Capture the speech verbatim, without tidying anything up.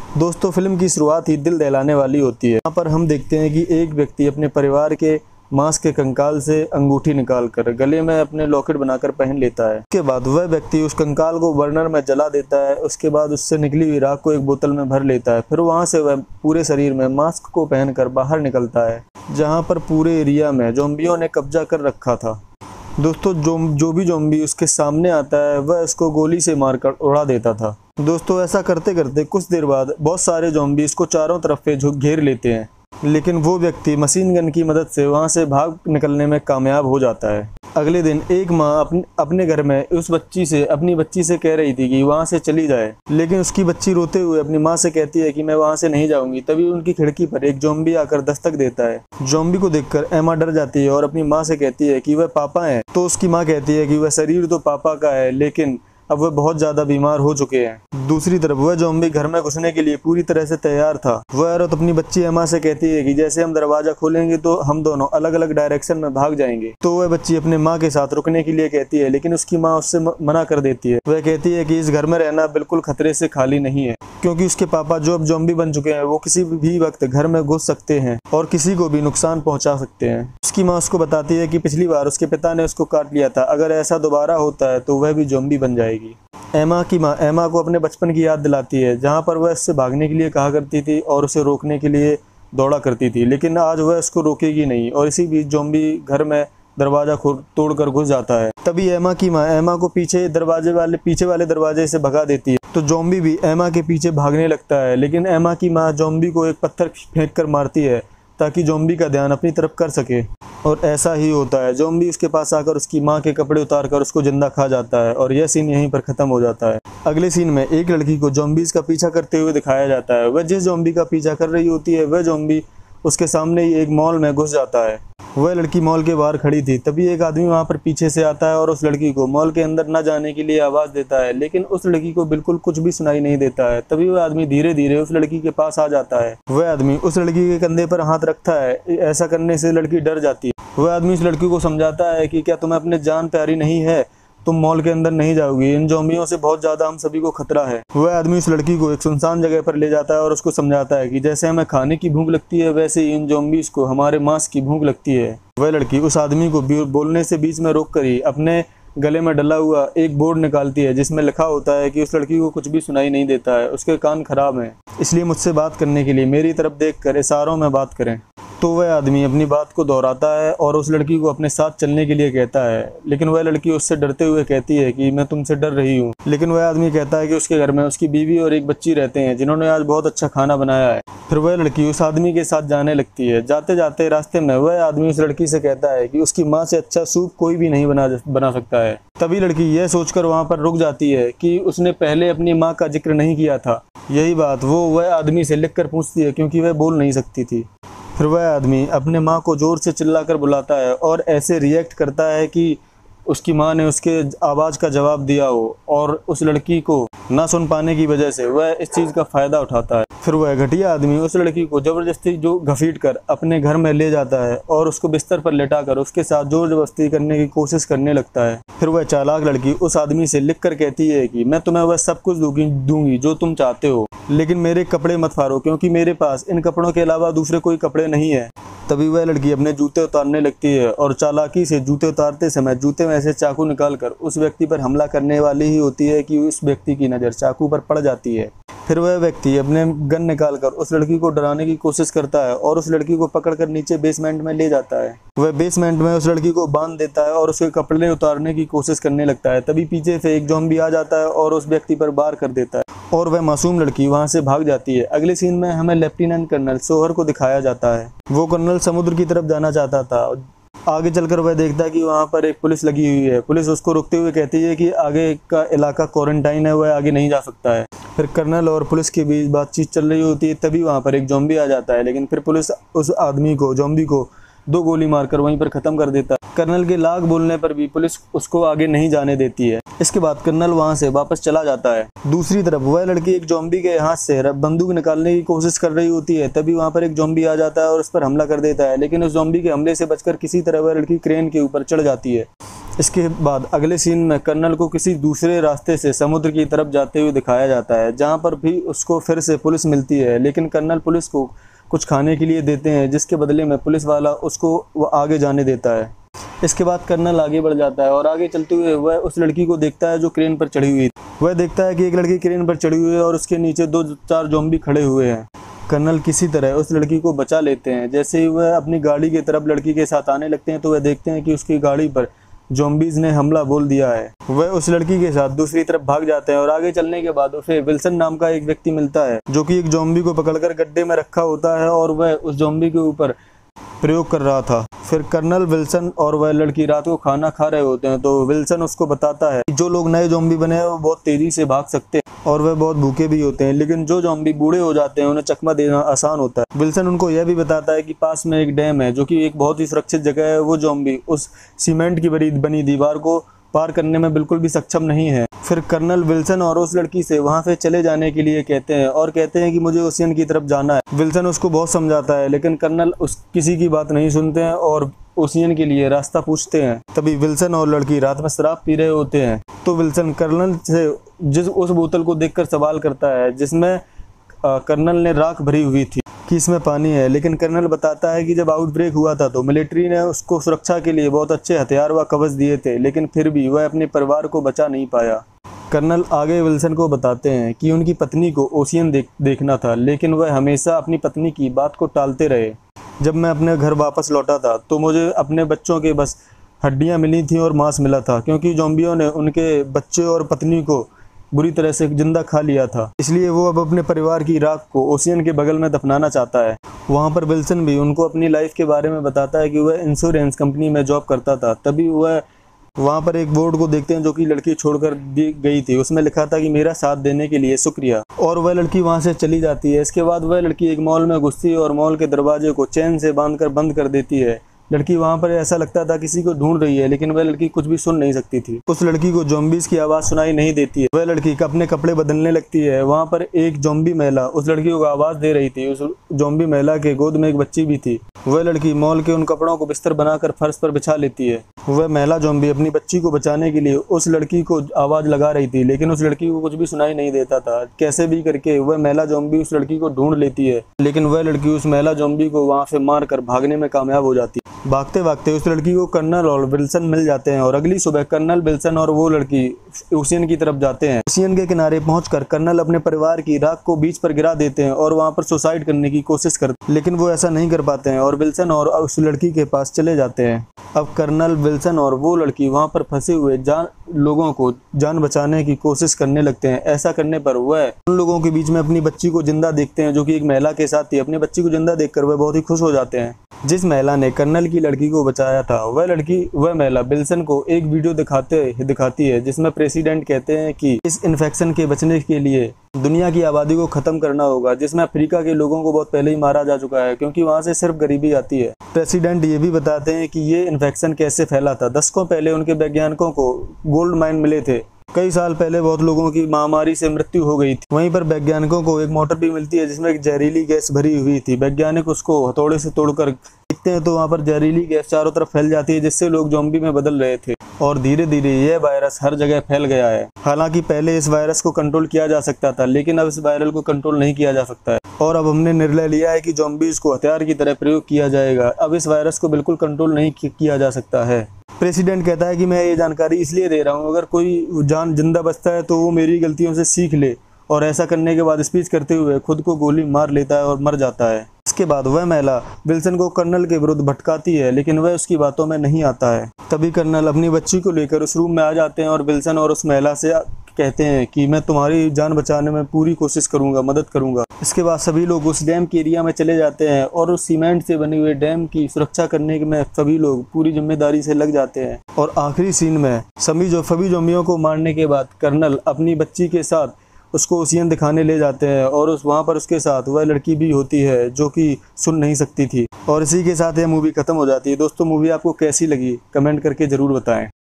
दोस्तों फिल्म की शुरुआत ही दिल दहलाने वाली होती है। यहाँ पर हम देखते हैं कि एक व्यक्ति अपने परिवार के मांस के कंकाल से अंगूठी निकालकर गले में अपने लॉकेट बनाकर पहन लेता है। उसके बाद वह व्यक्ति उस कंकाल को बर्नर में जला देता है। उसके बाद उससे निकली हुई राख को एक बोतल में भर लेता है। फिर वहां से वह पूरे शरीर में मास्क को पहनकर बाहर निकलता है, जहां पर पूरे एरिया में ज़ॉम्बियों ने कब्जा कर रखा था। दोस्तों जो जो भी ज़ॉम्बी उसके सामने आता है वह उसको गोली से मारकर उड़ा देता था। दोस्तों ऐसा करते करते कुछ देर बाद बहुत सारे ज़ॉम्बी इसको चारों तरफ से घेर लेते हैं, लेकिन वो व्यक्ति मशीन गन की मदद से वहां से भाग निकलने में कामयाब हो जाता है। अगले दिन एक माँ अपने अपने घर में उस बच्ची से अपनी बच्ची से कह रही थी कि वहां से चली जाए, लेकिन उसकी बच्ची रोते हुए अपनी माँ से कहती है कि मैं वहां से नहीं जाऊंगी। तभी उनकी खिड़की पर एक ज़ॉम्बी आकर दस्तक देता है। ज़ॉम्बी को देखकर एमा डर जाती है और अपनी माँ से कहती है कि वह पापा हैं। तो उसकी माँ कहती है कि वह शरीर तो पापा का है, लेकिन अब वह बहुत ज्यादा बीमार हो चुके हैं। दूसरी तरफ वह ज़ॉम्बी घर में घुसने के लिए पूरी तरह से तैयार था। वह औरत अपनी बच्ची एमा से कहती है कि जैसे हम दरवाजा खोलेंगे तो हम दोनों अलग अलग डायरेक्शन में भाग जाएंगे। तो वह बच्ची अपने माँ के साथ रुकने के लिए कहती है, लेकिन उसकी माँ उससे मना कर देती है। वह कहती है कि इस घर में रहना बिल्कुल खतरे से खाली नहीं है, क्योंकि उसके पापा जो अब ज़ॉम्बी बन चुके हैं वो किसी भी वक्त घर में घुस सकते हैं और किसी को भी नुकसान पहुंचा सकते हैं। उसकी माँ उसको बताती है कि पिछली बार उसके पिता ने उसको काट लिया था, अगर ऐसा दोबारा होता है तो वह भी ज़ॉम्बी बन जाएगी। एमा की माँ एमा को अपने बचपन की याद दिलाती है, जहाँ पर वह इससे भागने के लिए कहा करती थी और उसे रोकने के लिए दौड़ा करती थी, लेकिन आज वह इसको रोकेगी नहीं। और इसी बीच ज़ॉम्बी घर में दरवाजा तोड़कर घुस जाता है। तभी एमा की माँ एमा को पीछे दरवाजे वाले पीछे वाले दरवाजे से भगा देती है। तो ज़ॉम्बी भी एमा के पीछे भागने लगता है, लेकिन एमा की माँ ज़ॉम्बी को एक पत्थर फेंक कर मारती है ताकि ज़ॉम्बी का ध्यान अपनी तरफ कर सके। और ऐसा ही होता है। ज़ॉम्बी उसके पास आकर उसकी माँ के कपड़े उतारकर उसको जिंदा खा जाता है और यह सीन यहीं पर खत्म हो जाता है। अगले सीन में एक लड़की को ज़ॉम्बीज़ का पीछा करते हुए दिखाया जाता है। वह जिस ज़ॉम्बी का पीछा कर रही होती है वह ज़ॉम्बी उसके सामने ही एक मॉल में घुस जाता है। वह लड़की मॉल के बाहर खड़ी थी। तभी एक आदमी वहां पर पीछे से आता है और उस लड़की को मॉल के अंदर न जाने के लिए आवाज़ देता है, लेकिन उस लड़की को बिल्कुल कुछ भी सुनाई नहीं देता है। तभी वह आदमी धीरे धीरे उस लड़की के पास आ जाता है। वह आदमी उस लड़की के कंधे पर हाथ रखता है। ऐसा करने से लड़की डर जाती है। वह आदमी उस लड़की को समझाता है कि क्या तुम्हें अपने जान प्यारी नहीं है, तुम मॉल के अंदर नहीं जाओगी, इन ज़ॉम्बियों से बहुत ज्यादा हम सभी को खतरा है। वह आदमी उस लड़की को एक सुनसान जगह पर ले जाता है और उसको समझाता है कि जैसे हमें खाने की भूख लगती है वैसे ही इन ज़ॉम्बीज़ को हमारे मांस की भूख लगती है। वह लड़की उस आदमी को बोलने से बीच में रोक कर ही अपने गले में डला हुआ एक बोर्ड निकालती है, जिसमें लिखा होता है कि उस लड़की को कुछ भी सुनाई नहीं देता है, उसके कान खराब हैं, इसलिए मुझसे बात करने के लिए मेरी तरफ देख कर इशारों में बात करें। तो वह आदमी अपनी बात को दोहराता है और उस लड़की को अपने साथ चलने के लिए कहता है, लेकिन वह लड़की उससे डरते हुए कहती है कि मैं तुमसे डर रही हूँ। लेकिन वह आदमी कहता है कि उसके घर में उसकी बीवी और एक बच्ची रहते हैं जिन्होंने आज बहुत अच्छा खाना बनाया है। फिर वह लड़की उस आदमी के साथ जाने लगती है। जाते जाते रास्ते में वह आदमी उस लड़की से कहता है कि उसकी माँ से अच्छा सूप कोई भी नहीं बना बना सकता है। तभी लड़की यह सोचकर वहाँ पर रुक जाती है कि उसने पहले अपनी माँ का जिक्र नहीं किया था। यही बात वो वह आदमी से लिख कर पूछती है, क्योंकि वह बोल नहीं सकती थी। फिर वह आदमी अपने माँ को जोर से चिल्लाकर बुलाता है और ऐसे रिएक्ट करता है कि उसकी माँ ने उसके आवाज़ का जवाब दिया हो, और उस लड़की को ना सुन पाने की वजह से वह इस चीज़ का फ़ायदा उठाता है। फिर वह घटिया आदमी उस लड़की को ज़बरदस्ती जो घसीट कर अपने घर में ले जाता है और उसको बिस्तर पर लेटाकर उसके साथ जोर जबरदस्ती करने की कोशिश करने लगता है। फिर वह चालाक लड़की उस आदमी से लिख कर कहती है कि मैं तुम्हें वह सब कुछ दूंगी दूंगी जो तुम चाहते हो, लेकिन मेरे कपड़े मत फाड़ो, क्योंकि मेरे पास इन कपड़ों के अलावा दूसरे कोई कपड़े नहीं है। तभी वह लड़की अपने जूते उतारने लगती है और चालाकी से जूते उतारते समय जूते में से चाकू निकालकर उस व्यक्ति पर हमला करने वाली ही होती है कि उस व्यक्ति की नज़र चाकू पर पड़ जाती है। फिर वह व्यक्ति अपने गन निकालकर उस लड़की को डराने की कोशिश करता है और उस लड़की को पकड़कर नीचे बेसमेंट में ले जाता है। वह बेसमेंट में उस लड़की को बांध देता है और उसके कपड़े उतारने की कोशिश करने लगता है। तभी पीछे से एक ज़ॉम्बी आ जाता है और उस व्यक्ति पर वार कर देता है और वह मासूम लड़की वहां से भाग जाती है। अगले सीन में हमें लेफ्टिनेंट कर्नल सोहर को दिखाया जाता है। वो कर्नल समुद्र की तरफ जाना चाहता था। आगे चलकर वह देखता है कि वहाँ पर एक पुलिस लगी हुई है। पुलिस उसको रोकते हुए कहती है कि आगे का इलाका क्वारंटाइन है, वह आगे नहीं जा सकता है। फिर कर्नल और पुलिस के बीच बातचीत चल रही होती है। तभी वहाँ पर एक ज़ॉम्बी आ जाता है, लेकिन फिर पुलिस उस आदमी को ज़ॉम्बी को दो गोली मारकर वहीं पर ख़त्म कर देता है। कर्नल के लाख बोलने पर भी पुलिस उसको आगे नहीं जाने देती है। इसके बाद कर्नल वहां से वापस चला जाता है। दूसरी तरफ वह लड़की एक ज़ॉम्बी के हाथ से बंदूक निकालने की कोशिश कर रही होती है। तभी वहां पर एक ज़ॉम्बी आ जाता है और उस पर हमला कर देता है, लेकिन उस ज़ॉम्बी के हमले से बचकर किसी तरह वह लड़की क्रेन के ऊपर चढ़ जाती है। इसके बाद अगले सीन में कर्नल को किसी दूसरे रास्ते से समुद्र की तरफ जाते हुए दिखाया जाता है, जहां पर भी उसको फिर से पुलिस मिलती है। लेकिन कर्नल पुलिस को कुछ खाने के लिए देते हैं, जिसके बदले में पुलिस वाला उसको वो आगे जाने देता है। इसके बाद कर्नल आगे बढ़ जाता है और आगे चलते हुए वह उस लड़की को देखता है जो क्रेन पर चढ़ी हुई थी। वह देखता है कि एक लड़की क्रेन पर चढ़ी हुई है और उसके नीचे दो चार ज़ॉम्बी खड़े हुए हैं। कर्नल किसी तरह उस लड़की को बचा लेते हैं। जैसे ही वह अपनी गाड़ी की तरफ लड़की के साथ आने लगते हैं तो वह देखते हैं कि उसकी गाड़ी पर ज़ॉम्बीज़ ने हमला बोल दिया है। वह उस लड़की के साथ दूसरी तरफ भाग जाते हैं और आगे चलने के बाद उसे विल्सन नाम का एक व्यक्ति मिलता है, जो कि एक ज़ॉम्बी को पकड़कर गड्ढे में रखा होता है और वह उस ज़ॉम्बी के ऊपर प्रयोग कर रहा था। फिर कर्नल, विल्सन और वह लड़की रात को खाना खा रहे होते हैं, तो विल्सन उसको बताता है कि जो लोग नए ज़ॉम्बी बने हैं वो बहुत तेज़ी से भाग सकते हैं और वह बहुत भूखे भी होते हैं, लेकिन जो ज़ॉम्बी बूढ़े हो जाते हैं उन्हें चकमा देना आसान होता है। विल्सन उनको यह भी बताता है कि पास में एक डैम है, जो कि एक बहुत ही सुरक्षित जगह है। वो ज़ॉम्बी उस सीमेंट की बनी बनी दीवार को पार करने में बिल्कुल भी सक्षम नहीं है। फिर कर्नल विल्सन और उस लड़की से वहां से चले जाने के लिए कहते हैं और कहते हैं कि मुझे ओशियन की तरफ जाना है। विल्सन उसको बहुत समझाता है, लेकिन कर्नल उस किसी की बात नहीं सुनते हैं और ओशियन के लिए रास्ता पूछते हैं। तभी विल्सन और लड़की रात में शराब पी रहे होते हैं, तो विल्सन कर्नल से जिस उस बोतल को देखकर सवाल करता है जिसमें कर्नल ने राख भरी हुई थी कि इसमें पानी है। लेकिन कर्नल बताता है कि जब आउटब्रेक हुआ था तो मिलिट्री ने उसको सुरक्षा के लिए बहुत अच्छे हथियार व कवच दिए थे, लेकिन फिर भी वह अपने परिवार को बचा नहीं पाया। कर्नल आगे विल्सन को बताते हैं कि उनकी पत्नी को ओशियन देख देखना था, लेकिन वह हमेशा अपनी पत्नी की बात को टालते रहे। जब मैं अपने घर वापस लौटा था तो मुझे अपने बच्चों के बस हड्डियाँ मिली थी और मांस मिला था, क्योंकि ज़ॉम्बियों ने उनके बच्चे और पत्नी को बुरी तरह से जिंदा खा लिया था। इसलिए वो अब अपने परिवार की राख को ओशियन के बगल में दफनाना चाहता है। वहाँ पर विल्सन भी उनको अपनी लाइफ के बारे में बताता है कि वह इंश्योरेंस कंपनी में जॉब करता था। तभी वह वहाँ पर एक बोर्ड को देखते हैं जो कि लड़की छोड़कर दी गई थी। उसमें लिखा था कि मेरा साथ देने के लिए शुक्रिया, और वह लड़की वहाँ से चली जाती है। इसके बाद वह लड़की एक मॉल में घुसती है और मॉल के दरवाजे को चैन से बांधकर बंद कर देती है। लड़की वहाँ पर ऐसा लगता था किसी को ढूंढ रही है, लेकिन वह लड़की कुछ भी सुन नहीं सकती थी। उस लड़की को ज़ॉम्बीज़ की आवाज़ सुनाई नहीं देती है। वह लड़की अपने कपड़े बदलने लगती है। वहाँ पर एक ज़ॉम्बी महिला उस लड़की को आवाज़ दे रही थी। उस ज़ॉम्बी महिला के गोद में एक बच्ची भी थी। वह लड़की मॉल के उन कपड़ों को बिस्तर बनाकर फर्श पर बिछा लेती है। वह महिला ज़ॉम्बी अपनी बच्ची को बचाने के लिए उस लड़की को आवाज़ लगा रही थी, लेकिन उस लड़की को कुछ भी सुनाई नहीं देता था। कैसे भी करके वह महिला ज़ॉम्बी उस लड़की को ढूंढ लेती है, लेकिन वह लड़की उस महिला ज़ॉम्बी को वहाँ से मार कर भागने में कामयाब हो जाती है। भागते भागते उस लड़की को कर्नल और विल्सन मिल जाते हैं और अगली सुबह कर्नल, विल्सन और वो लड़की ओशियन की तरफ जाते हैं। ओशियन के किनारे पहुंचकर कर्नल अपने परिवार की राख को बीच पर गिरा देते हैं और वहां पर सुसाइड करने की कोशिश करते हैं, लेकिन वो ऐसा नहीं कर पाते हैं और विल्सन और उस लड़की के पास चले जाते हैं। अब कर्नल, विल्सन और वो लड़की वहां पर फंसे हुए जान लोगों को जान बचाने की कोशिश करने लगते हैं। ऐसा करने पर वह उन लोगों के बीच में अपनी बच्ची को जिंदा देखते हैं, जो कि एक महिला के साथ थी। अपनी बच्ची को जिंदा देखकर वह बहुत ही खुश हो जाते हैं। जिस महिला ने कर्नल की लड़की को बचाया था, वह लड़की वह महिला विल्सन को एक वीडियो दिखाते दिखाती है जिसमें प्रेसिडेंट कहते हैं कि इस इन्फेक्शन के बचने के लिए दुनिया की आबादी को खत्म करना होगा, जिसमें अफ्रीका के लोगों को बहुत पहले ही मारा जा चुका है, क्योंकि वहां से सिर्फ गरीबी आती है। प्रेसिडेंट ये भी बताते हैं कि ये इन्फेक्शन कैसे फैला था। दशकों पहले उनके वैज्ञानिकों को गोल्ड माइन मिले थे। कई साल पहले बहुत लोगों की महामारी से मृत्यु हो गई थी। वहीं पर वैज्ञानिकों को एक मोटर भी मिलती है जिसमें एक जहरीली गैस भरी हुई थी। वैज्ञानिक उसको हथौड़े से तोड़कर देखते हैं तो वहां पर जहरीली गैस चारों तरफ फैल जाती है, जिससे लोग ज़ॉम्बी में बदल रहे थे और धीरे धीरे यह वायरस हर जगह फैल गया है। हालांकि पहले इस वायरस को कंट्रोल किया जा सकता था, लेकिन अब इस वायरस को कंट्रोल नहीं किया जा सकता है और अब हमने निर्णय लिया है कि ज़ॉम्बीज़ को हथियार की तरह प्रयोग किया जाएगा। अब इस वायरस को बिल्कुल कंट्रोल नहीं किया जा सकता है। प्रेसिडेंट कहता है कि मैं ये जानकारी इसलिए दे रहा हूँ, अगर कोई जान जिंदा बचता है तो वो मेरी गलतियों से सीख ले, और ऐसा करने के बाद स्पीच करते हुए खुद को गोली मार लेता है और मर जाता है। इसके बाद वह महिला विल्सन को कर्नल के विरुद्ध भटकाती है, लेकिन वह उसकी बातों में नहीं आता है। तभी कर्नल अपनी बच्ची को लेकर उस रूम में आ जाते हैं और विल्सन और उस महिला से कहते हैं कि मैं तुम्हारी जान बचाने में पूरी कोशिश करूंगा, मदद करूंगा। इसके बाद सभी लोग उस डैम के एरिया में चले जाते हैं और उस सीमेंट से बने हुए डैम की सुरक्षा करने में सभी लोग पूरी जिम्मेदारी से लग जाते हैं। और आखिरी सीन में सभी जो सभी ज़ॉम्बियों को मारने के बाद कर्नल अपनी बच्ची के साथ उसको ओशियन दिखाने ले जाते हैं और उस वहाँ पर उसके साथ वह लड़की भी होती है जो कि सुन नहीं सकती थी। और इसी के साथ यह मूवी खत्म हो जाती है। दोस्तों, मूवी आपको कैसी लगी कमेंट करके ज़रूर बताएं।